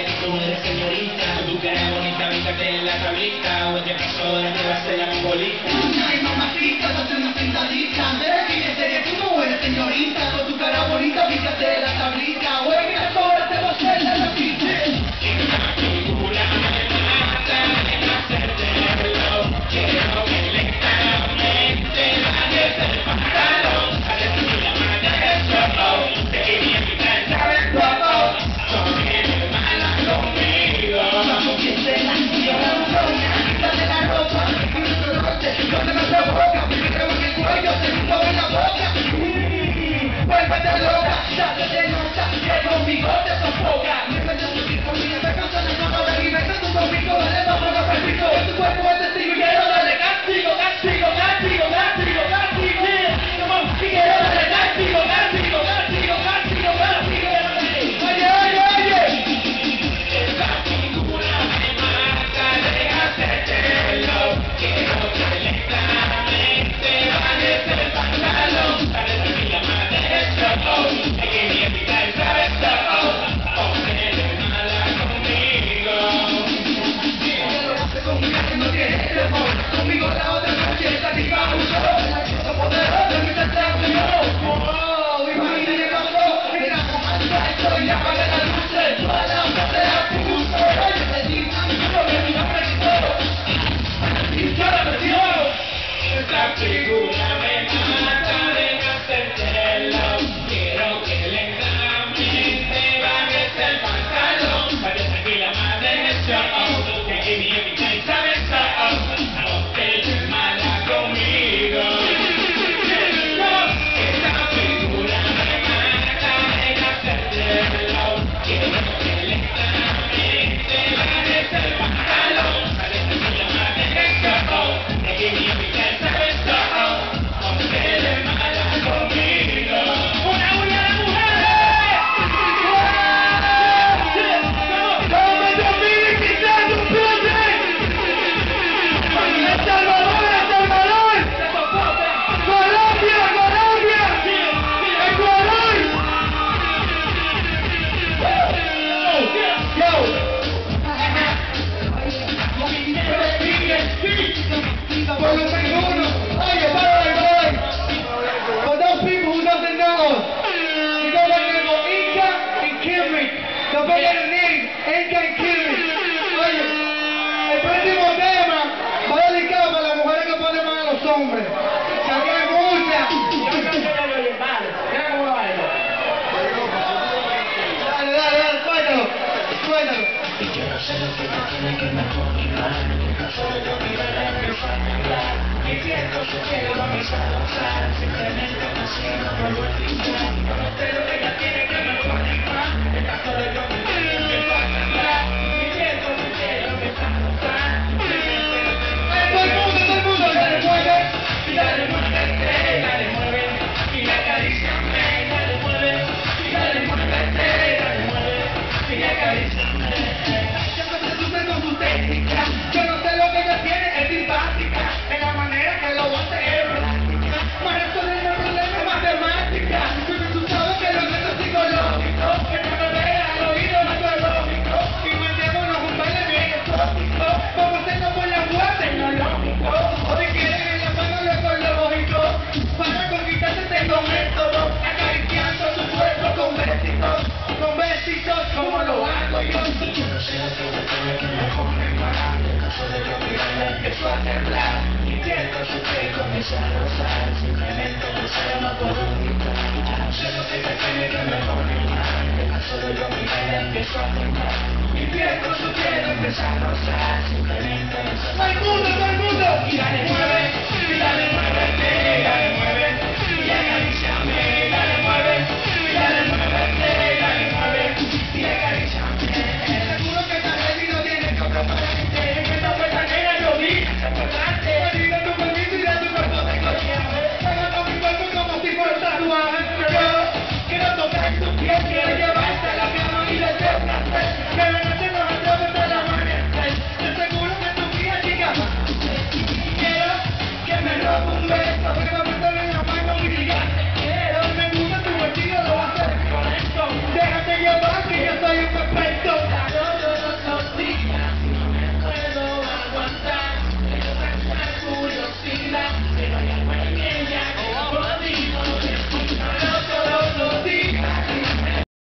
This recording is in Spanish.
que tú eres señorita. Tu cara bonita, bístate en la tablita. O te paso de arriba se la bolita. Ay, mamacita, date una sentadita. Fíjate que tú no eres señorita. Con tu cara bonita, bístate en la tablita. O en la cola te voy a hacer la lapita. Esta figura me mata de hacértelo. Quiero que lentamente bajes el pantalón. Sale tu llama de eso. Te quería quitar, ¿sabes cómo? Son eres mala conmigo. Vamos que se la señora Brona. Quítate la ropa, y no te no te la boca. Porque creo que el cuello te gustó en la boca. Vuélvete loca, date de nota, que conmigo te sofoca. Me cuentas tu tipo, si no te cansa la cama de mi mesa, tu conmigo, dale vamos a permiso. Tu cuerpo es testigo y quiero darle castigo, castigo, castigo, castigo, castigo. Y quiero darle castigo, castigo, castigo, castigo, castigo. Oye, oye, oye. Esta figura me mata de hacértelo. Quiero que lentamente bajes el pantalón. Sale tu llama de eso. Te quería quitar, ¿sabes todo? O eres mala conmigo. Conmigo que no tienes temor. Conmigo la otra noche está aquí bajo un sol. Los poderosos que te están viendo. Wow, imagínate que pasó. Era como más alto y apaga las luces. Toda la otra te la puso. Oye, te digo, yo me vi la presión. Y yo la presión. Esta figura me mata de hacértelo. Quiero que lentamente bajes el pantalón. Para tranquila más de eso. Te quería quitar, ¿sabes todo? O eres mala conmigo. Esta figura me mata de hacértelo. Quiero que lentamente bajes el pantalón. Para tranquila más de eso. Te quería quitar, ¿sabes todo? O eres mala conmigo. ¡Una uña de mujeres! ¡Vamos, Dominic, quizás un puente! ¡El Salvador, El Salvador! ¡Colombia, Colombia! ¡Ecuador! ¡Yo! Volumen 1. Oye, by the way, for those people who doesn't know, we go by the name of Encka and Kimic. The better name, Encka and Kimic. Oye, el próximo tema va dedicado para las mujeres que ponen más a los hombres. Que aquí hay muchas. Dale, dale, dale, suéltalo, suéltalo. Y yo no sé lo que no tiene que me conmigar. En caso de yo mirar la empresa a negar. Mi tiempo su quiero comenzar a usar. Simplemente me sigo por lo eficaz. No sé lo que ella tiene que me conmigar. En caso de yo mirar la empresa a negar. Mi tiempo su quiero comenzar a usar. Todo el mundo, dale, mueve. Y dale muévete, dale mueve. Y acaríciame, dale mueve. Y dale muévete, dale mueve. Y acaríciame. Con su técnica, yo no sé lo que ella tiene, es simpática, en la manera que lo hace es práctica, para resolver el problema es matemática, pero tú sabes que lo nuestro es psicológico, que no me vea al oído metodológico, y mandémonos un baile bien exótico, vamos a hacerlo por la web tecnológico, hoy quieren en la mano lo ecológico, para conquistarte tengo método, acariciando tu cuerpo con besitos, como lo hago yo. Yo no sé lo que yo tengo que me pone mal. En caso de yo mirarla empiezo a temblar. Mi piel con su piel comienza a rozar. Simplemente deseo por vomitar. No sé lo que tiene que me pone mal. En caso de yo mirarla empiezo a temblar. Mi piel con su piel empieza a rozar. Simplemente deseo. ¡Todo el mundo! Y dale